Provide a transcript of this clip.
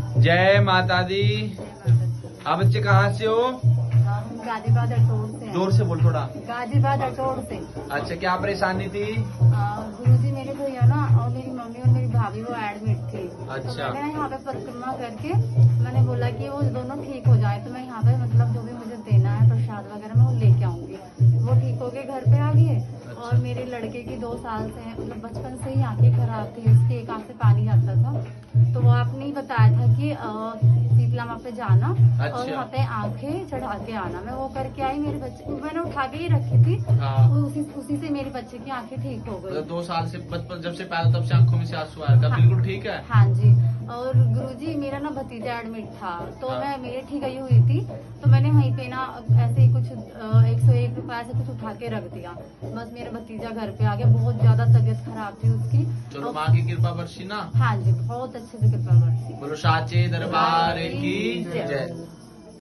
जय माता दी। आप बच्चे कहाँ से हो? गाजीबाद अटोर से। जोर से बोल थोड़ा। गाजीबाद अटोर से। अच्छा, क्या परेशानी थी? गुरुजी मेरे भैया ना और मेरी मम्मी और मेरी भाभी वो एडमिट थी। अच्छा। तो मैंने यहाँ पे परिक्रमा करके मैंने बोला कि वो दोनों ठीक हो जाए, तो मैं यहाँ पे मतलब जो भी मुझे देना है प्रसाद वगैरह मैं वो लेके आऊंगी। वो ठीक हो गए, घर पे आ गए। अच्छा। और मेरे लड़के की 2 साल से मतलब बचपन से ही आंखें खराब थी, उसकी एक आंख से पानी आता था। तो वो आपने ही बताया था कि शीतला माँ पे जाना। अच्छा। और वहाँ पे आंखें चढ़ा के आना। मैं वो करके आई, मेरे बच्चे मैंने उठा के ही रखी थी। हाँ। उसी से मेरे बच्चे की आंखें ठीक हो गई। 2 साल से बचपन जब से पैदा तब से आंखों में से आंसू आया था। हाँ, बिल्कुल ठीक है। हाँ जी। और गुरुजी मेरा ना भतीजा एडमिट था, तो हाँ। मैं मेरे ठीक ही हुई थी, तो मैंने वहीं पे ना ऐसे ही कुछ 101 रुपए से कुछ उठा के रख दिया। बस मेरा भतीजा घर पे आ गया, बहुत ज्यादा तबीयत खराब थी उसकी। चलो माँ की कृपा बरसी ना। हाँ जी, बहुत अच्छे से कृपा बरसी। बोलो साचे दरबार की जय।